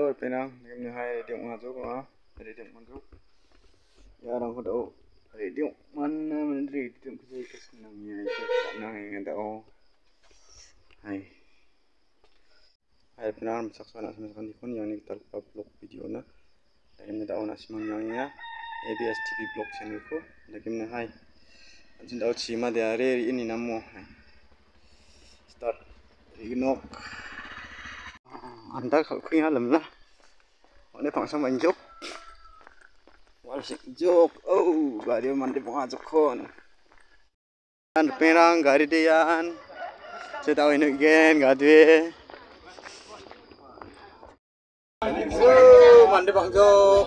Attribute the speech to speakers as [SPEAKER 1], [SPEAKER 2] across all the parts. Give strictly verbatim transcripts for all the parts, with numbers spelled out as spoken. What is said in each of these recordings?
[SPEAKER 1] Halo, penang, game hai dia ngajuk ah, dia ngajuk. Ya orang kudu, dia mana mana dia kerja kesenangnya itu, nang yang tahu. Hai, hai penang, masak sana sama sekali pun yang ini kita upload video na. Lagi tahu nasi mangnya, A B S T V blog channelku. Lagi mana hai, anjing tahu cima dia hari ini namo. Start, ignok. Anda kalau kaya alam lah. Ini pangsa manjok, walsik jok, oh, gari mandi pangajok kon. Dan perang gari dian, saya tahu ini gen gade. Oh, mandi pangjok.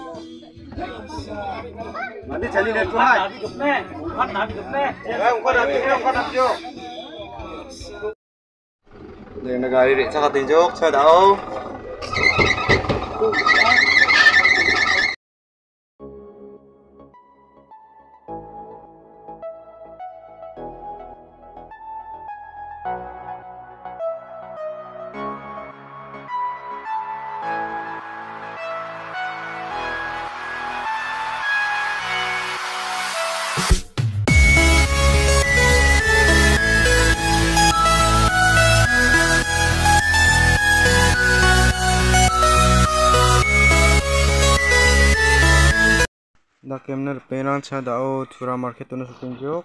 [SPEAKER 1] Mandi jadi net tuh hai. Umpan nabi gede. Eh, umpan nabi gede, umpan nabi jok. Ini negari di sangat tinjok, saya tahu. Dah kemner penang cadau curah market tu nasi tunjuk.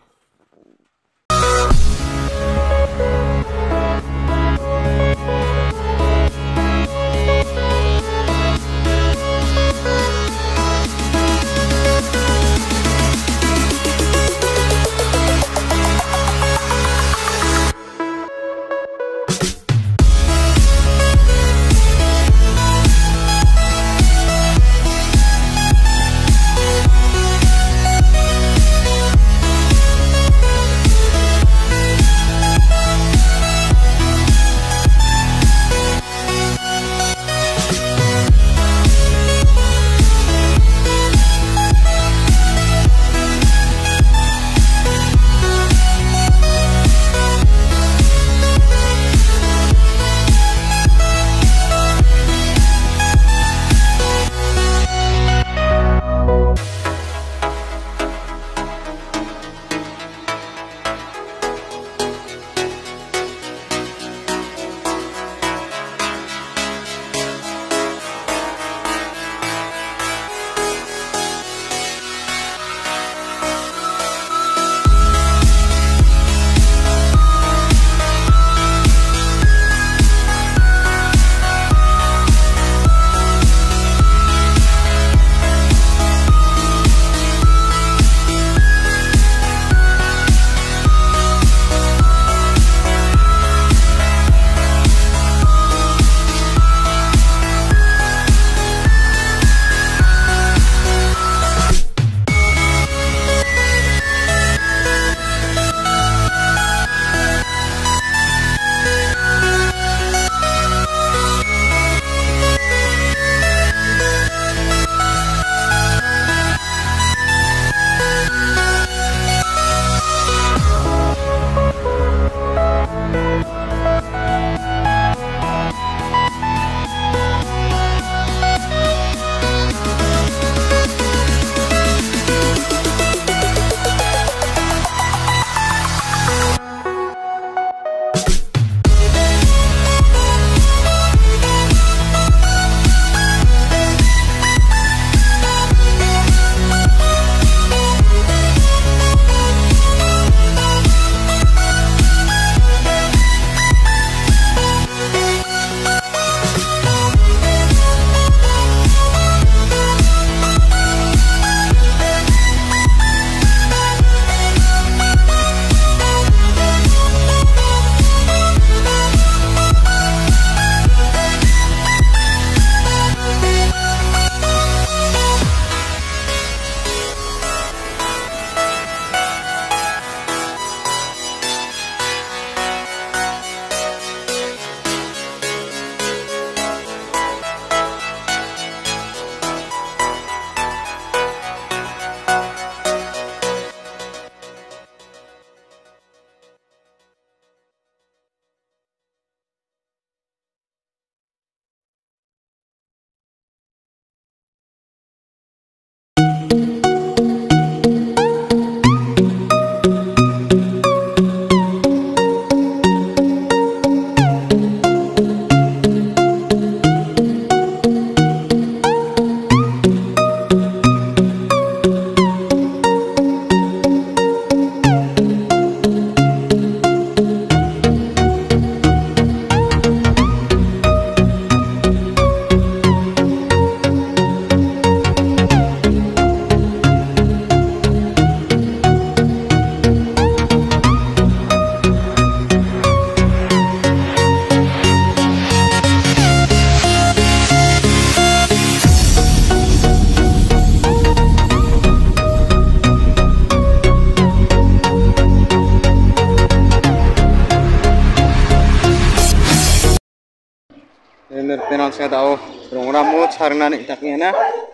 [SPEAKER 1] bener tenan saya tahu rong rambut sarang nanik taknya na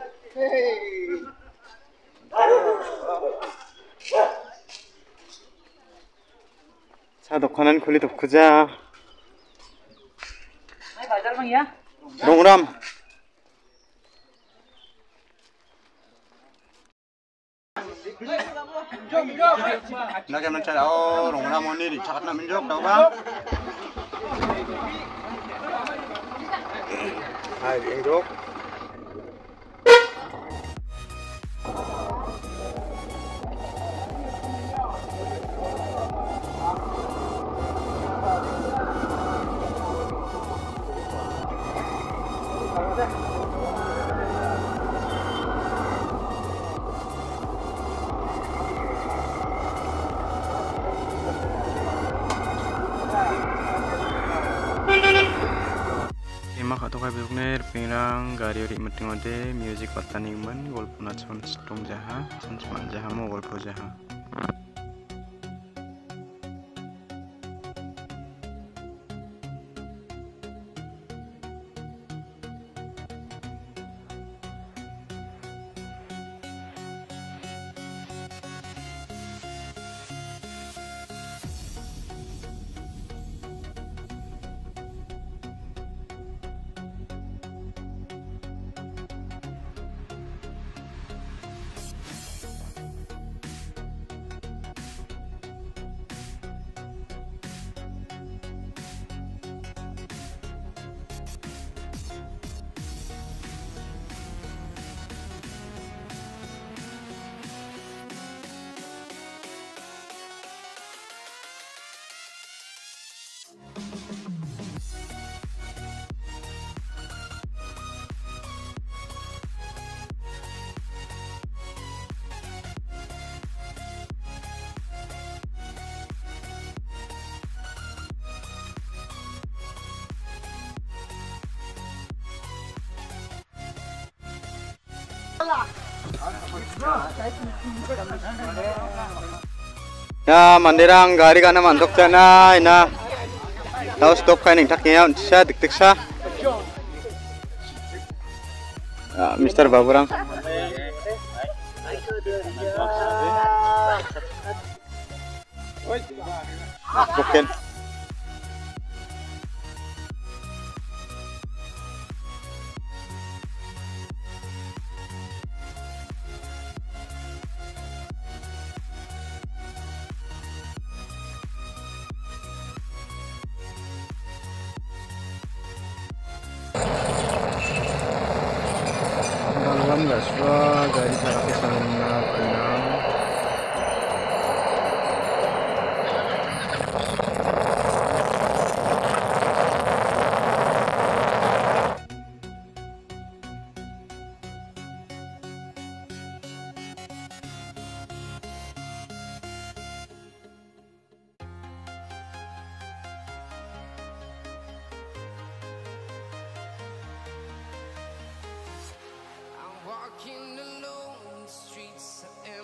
[SPEAKER 1] 차 독하는 쿨리 독크자 롱람 lagi mencari oh 롱람 ini di cakat nak menjok tahu bang hai menjok Ima kak tokai besoknya pirang gari ori meting ode music pataningan golpo nachon strong jaha sancuman jaha mau golpo jaha ya mandirang gari kana mantok jana ina tahu stop kain yang taknya sa dik dik sa ya Mister Baburang bukan malam nggak suka dari cara kesana kenal
[SPEAKER 2] Walking alone, the streets are empty.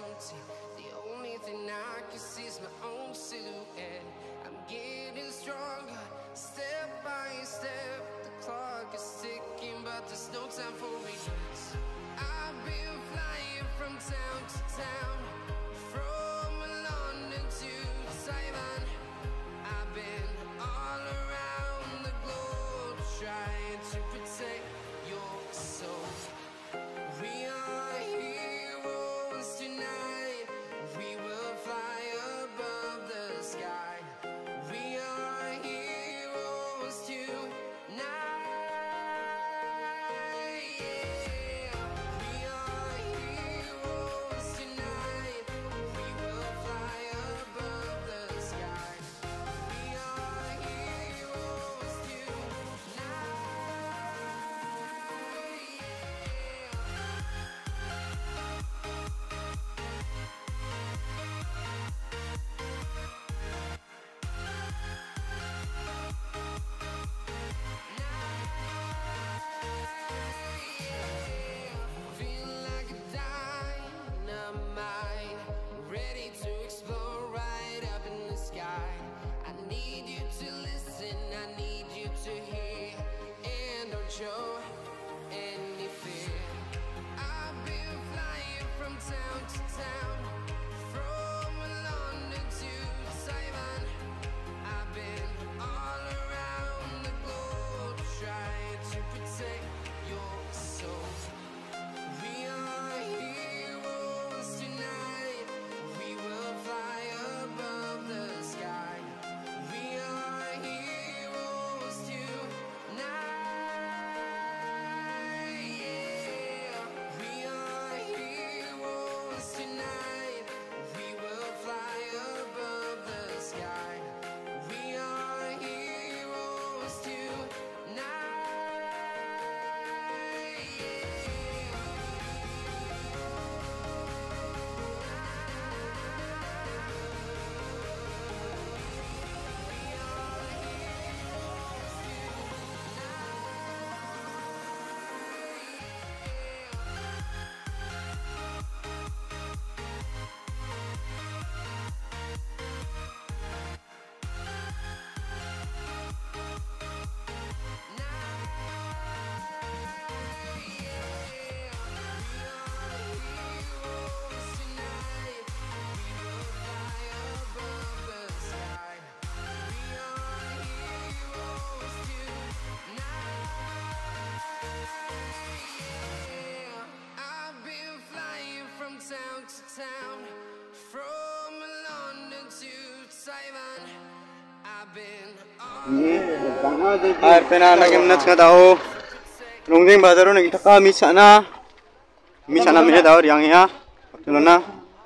[SPEAKER 1] Air pena na game na tsaka daw. Longjing bazaro na kita ka misa na. Misa na mene daw yang ya. Patulo na.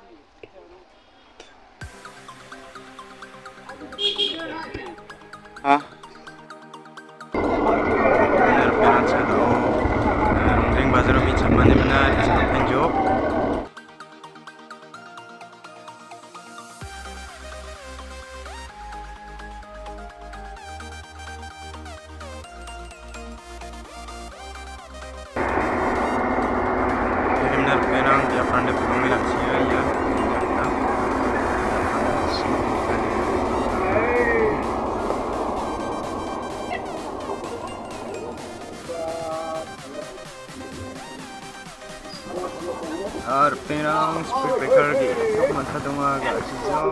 [SPEAKER 1] Ha? Air pena tsaka daw. Longjing bazaro misa mane mena tsaka penjo. Perang dia pandai pemilihan sia ya. Ar perang speed breaker di mata dunga agak sejauh.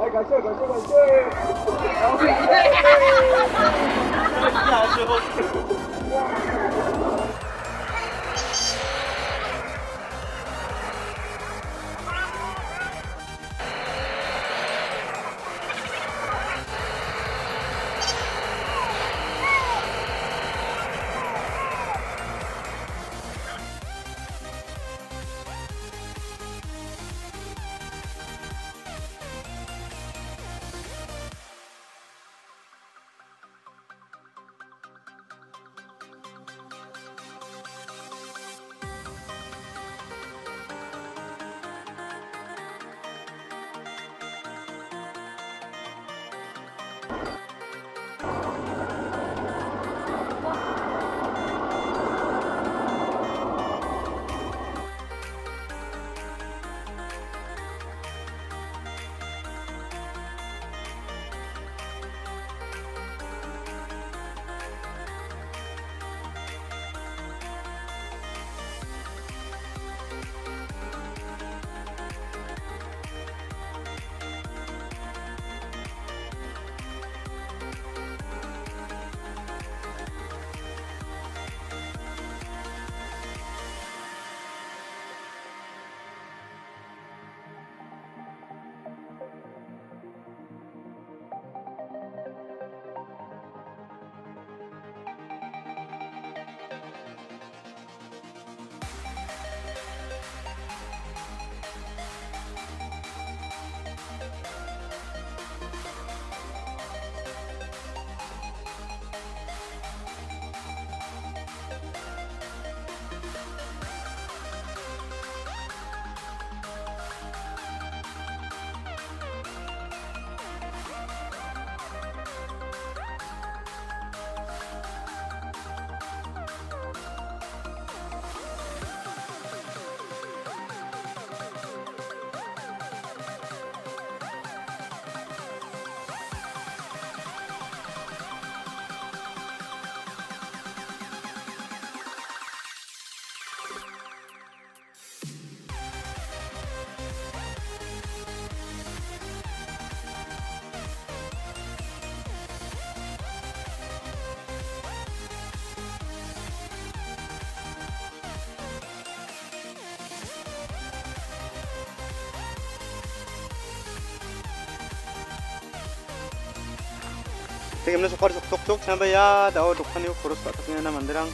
[SPEAKER 1] Tingnan sukar tuk-tuk sampai ya daw dukkan yuk kurus patuknya na mandirang.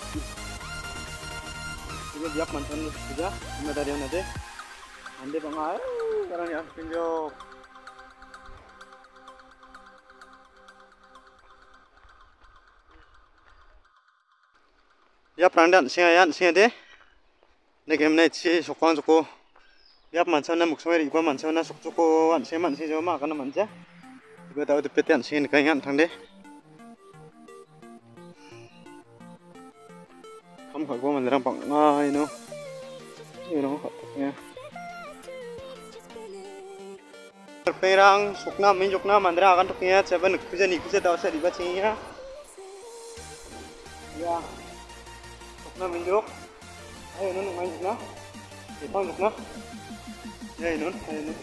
[SPEAKER 1] Ini biak mantan juga, ini dari mana deh? Ande bangai, sekarang ya pinjok. Ya perandan singa ya singa deh. Nek emne ci sukwan suku. Biak mantan na muksoi riba mantan na suk suku an singa man singa joma kana manja. Iba daw depetian singa kayan tang deh. Kamu kagak mandirang pang ngai no. Ini dong katanya. Perang sukna minjukna mandirang akan tuknya coba nekuja nikuja tahu saya dibacanya. Ya. Sukna minjuk. Ayo nun main sukna. Ipang sukna. Ya nun, ayo nun.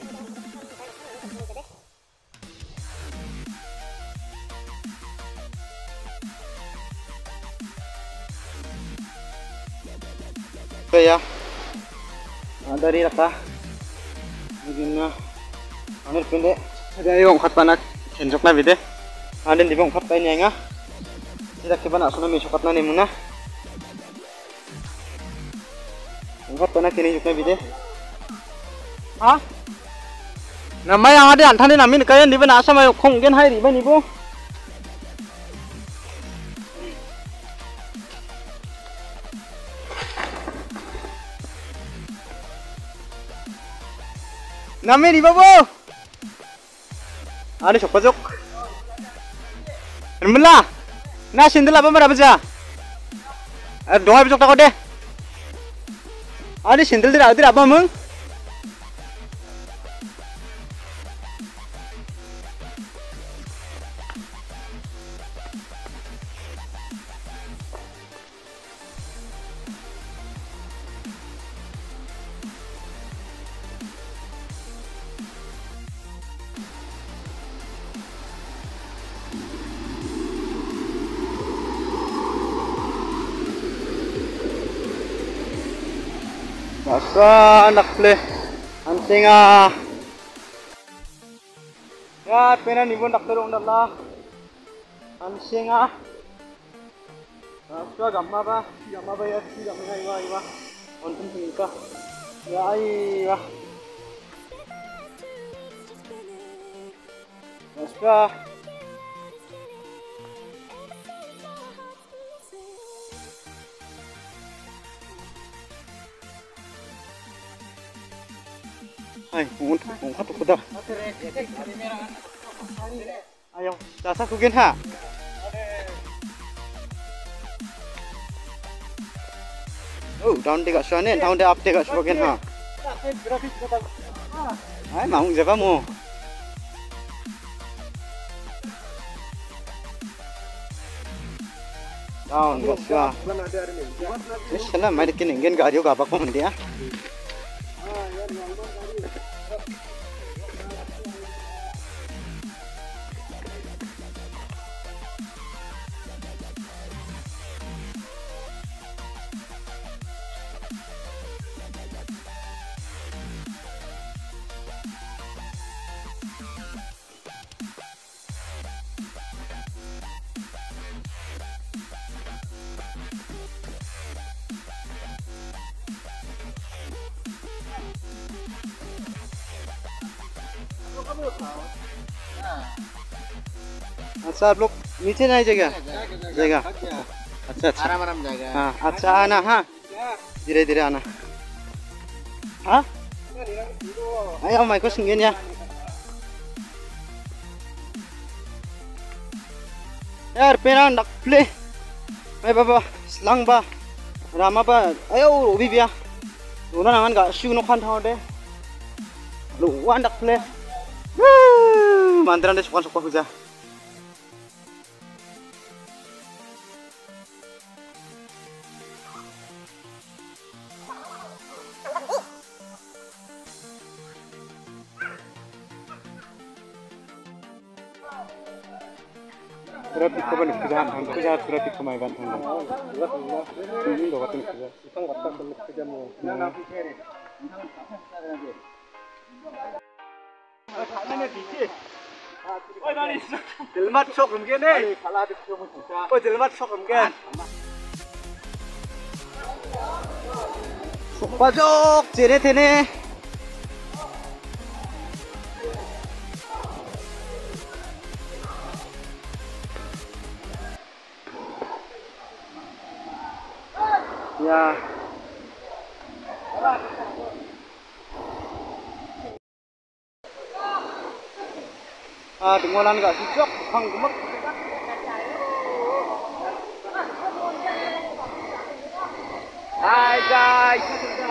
[SPEAKER 1] Oke ya, nah, dari rata, begini, ambil pendek, ada yang kat panak, cenjok na bide, Ada di bawah kapten yang ah. Tidak keban asal kami sukat nani muna. Angkat tanah kini juga bide. Ah? Nama yang ada antara namin kaya di mana asal mayu konggen hai di mana ibu? Nami di bawah. Ada sok pojok. Rembelah. Nah sindel apa berapa aja? Eh dua pojok tak deh. Ada sindel tidak ada apa meng? Asa anak le anting ah ya pena ni bon dakter ong dalla anting ah asa gamma ba gamma ba ya si gamma ai wa ai wa ontum tingka ya ai wa asa Hai, pungut, pungut tu kuda. Ayo, jasa kugen ha. Oh, down dekat sana, down dek up dekat kugen ha. Hai, mau jaga mu. Down, bosya. Islah, mai dekin ingen gario gabak pun dia. अच्छा आप लोग नीचे नहीं जगह जगह अच्छा अच्छा
[SPEAKER 2] आराम आराम जाएगा
[SPEAKER 1] हाँ अच्छा आना हाँ धीरे धीरे आना हाँ ayo mai ko singin ya yar peran dak play mai baba slang ba rama ba ayo ubi bia dona nangan ga shu no khan thau de lu wan dak play mandaran de sukan suka huja Berarti kau balik kerjaan, kerja berarti kau main kan? Ini dua kali kerja. Isang waktu balik kerja mau. Jelmat sok mungkin ni. Oh jelmat sok mungkin. Sok pajok, ceret ini. Ya. Ah, dengolan gak cocok, hang gemek. Hai guys.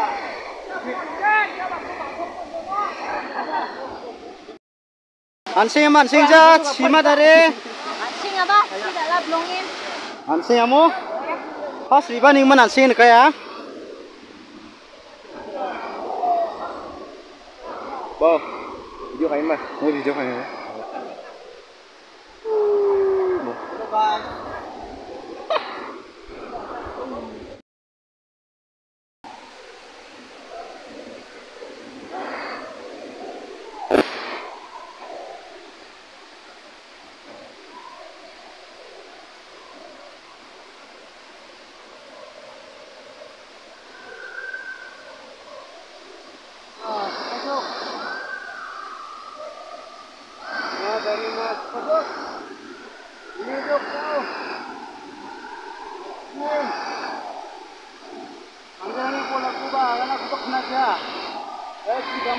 [SPEAKER 1] Ansing man sing jat, sima dari.
[SPEAKER 3] Ansing apa? Tidak lah belongin.
[SPEAKER 1] Ansing kamu? Pas riba nih mana ansing kaya? Boh, video kain mah, mau video kain ya.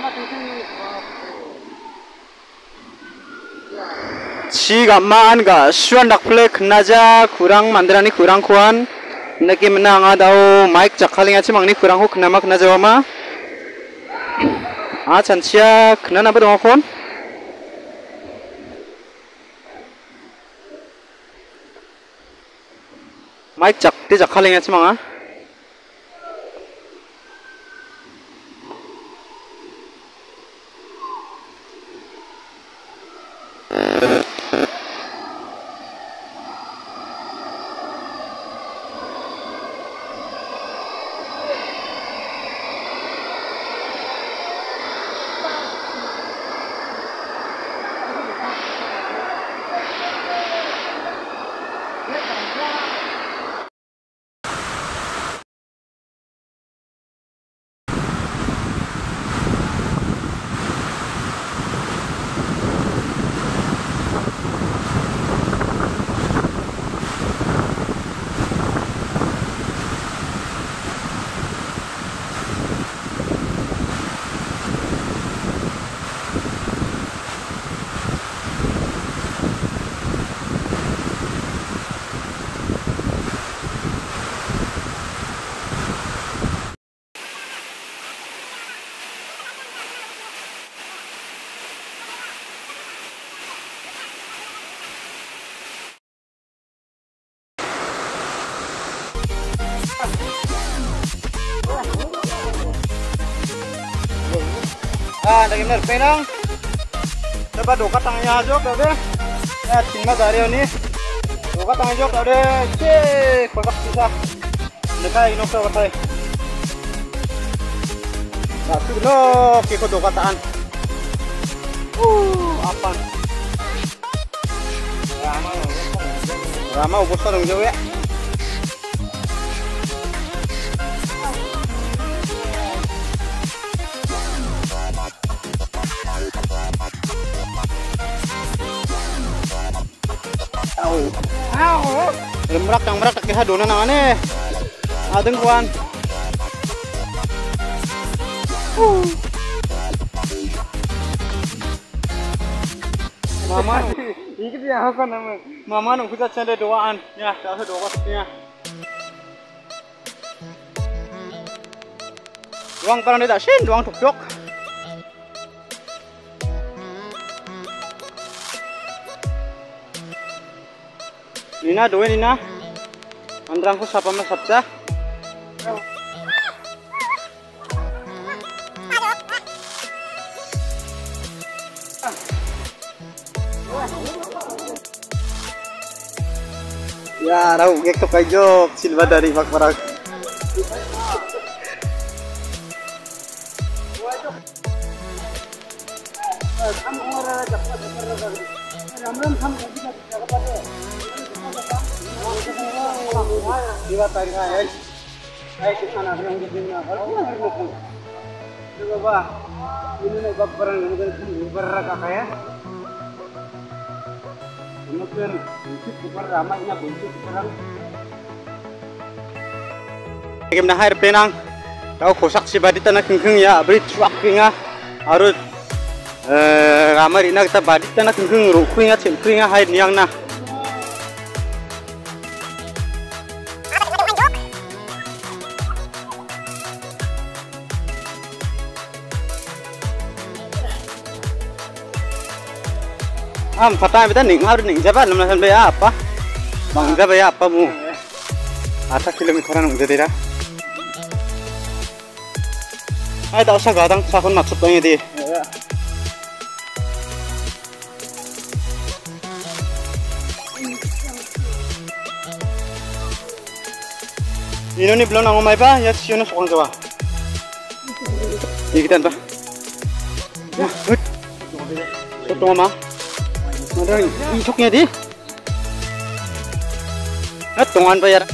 [SPEAKER 1] Cigaman ga suan dakple kenaja kurang mandrani kurang kuan naki menang adau mic cakaling aci mangni kurang hu kenama kenaja wama a cancia kenana apa dong kon mic cak ti cakaling aci manga ah dari bener penang dapat doka tangnya aja kau deh ya tinggal dari ini doka tangnya aja kau deh cek kolak bisa dekai inok kau katai nah sudah kiko doka taan uh apa rama rama ubus dong jauh ya merak yang merak tak hadona nangane adeng kuan mama ini dia apa nama mama nunggu kita canda doaan ya kita doa sepinya doang parang dia sin doang tuk-tuk Nina doe Nina andrangku sapa mas sabsa ya raw ngek kajok silva dari Bakbarak Diwa tadi ay ay kita nak yang begini kalau nak nak coba bah ini nih bab perang mungkin beraka kaya mungkin itu super ramainya buntu perang gimana air penang tahu kosak si badit tanah kengkeng ya beri truck kinga harus ramai ina kita badit tanah kengkeng rukuinga cempuinga air niang nah am patah kita ning harus ning siapa namanya sampai apa bang siapa ya apa mu atas kilometeran udah tidak ay tak usah kadang sakun maksud tanya di ini nih belum nangomai pa ya siapa sokong jawa ini kita apa tuh mama ada isuknya di at tungan pa yara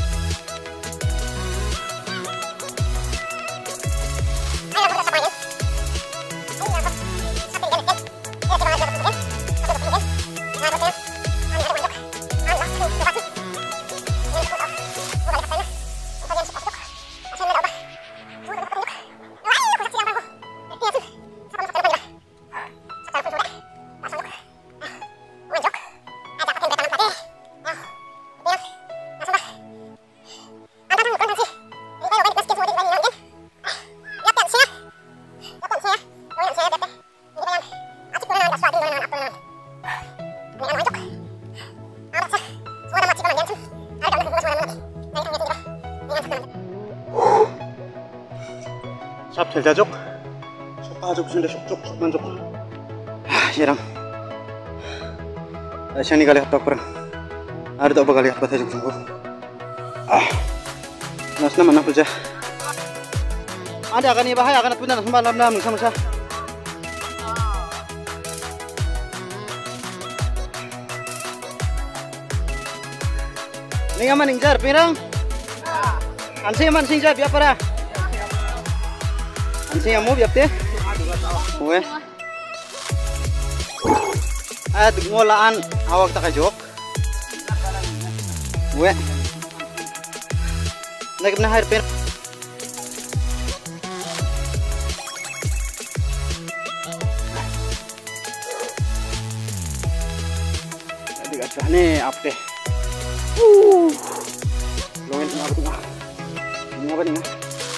[SPEAKER 1] 샵 델자족 속가족 순대 속족 속만족 아 얘랑 siang ni kali hafta perang ada tak kali hafta saja sungguh ah nas nama nak kerja ada akan bahaya akan punya semalam dalam sama-sama ni aman ingjar pirang ansi aman singjar biar para ansi amu biar teh oke at ngolaan awak tak kajok we nak na hair pen adik asah ni apa uh longin apa tu mah ini apa ni mah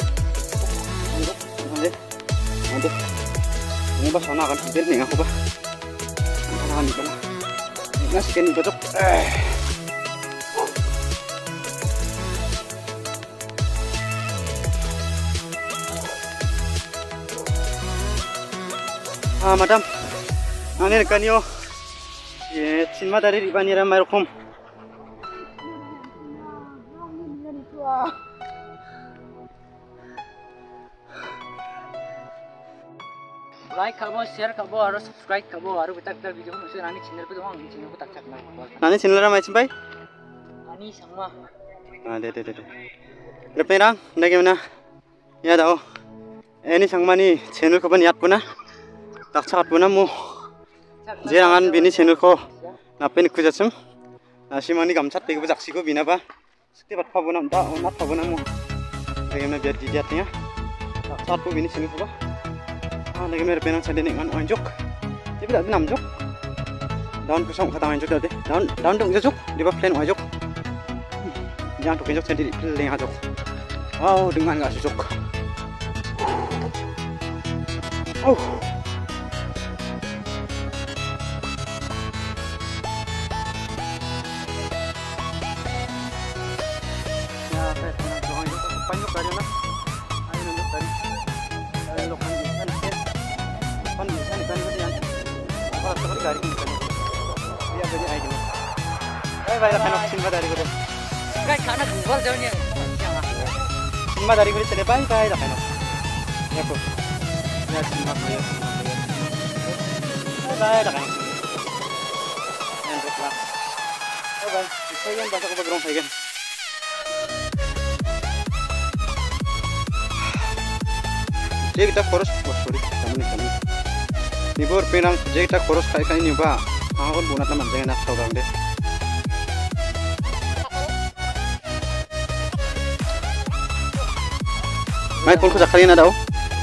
[SPEAKER 1] nanti nanti ini pas sana akan pindah nih aku bah ini kan ini skin cocok eh ah madam ane kan yo ye cinma dari di banira marokom
[SPEAKER 2] like kabo, share kabo, harus subscribe kabo, harus kita kita video musuh nani channel pe doang, channel ku tak cak nak.
[SPEAKER 1] nani channel ramai cimpai
[SPEAKER 2] Nani sama.
[SPEAKER 1] ah de de de de leperang ndak gimana ya dah ini sang mani channel ko ban yat puna tak cak puna mu jerangan bini channel ko napen ku jacem nasi mani gamcat te ko jaksi ko bina ba setiap apa puna da mat apa puna mu bagaimana biar dilihatnya tak cak ko bini channel ko ba ah lagi mere penang sande dengan anjuk tapi tak enam juk daun kusong kata anjuk tadi daun daun dong juk di bawah plan anjuk jangan tuh anjuk sendiri plan anjuk wow dengan nggak sujuk oh ya saya pernah doang anjuk panjuk dari mana ayo anjuk dari dari lokal kan bisa nih kan kemudian kalau seperti garing kan dia jadi aja bye bye kan cinta dari gue
[SPEAKER 2] Kan karena gubal jauhnya.
[SPEAKER 1] cinta dari gue sudah bye bye kan ya kok ya cinta gue bye bye kan yang berkelas bye bye saya yang bahasa kebagrong saya kan jadi kita harus oh sorry kamu nih kamu Nibur pinang jadi kita koros kayak kayak ini pak, aku bunat teman jangan nak tahu deh. Main pun kusak kalian ada oh?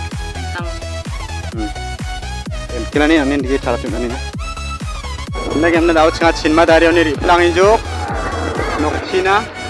[SPEAKER 1] Hmm. Kira ni ane di taraf ini ane. Lagi ane dah cakap cinta dari ane ri, pelang hijau, nok Cina.